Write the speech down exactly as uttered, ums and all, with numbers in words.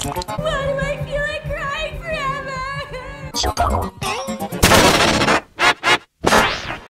Why do I feel like crying forever? Shut up.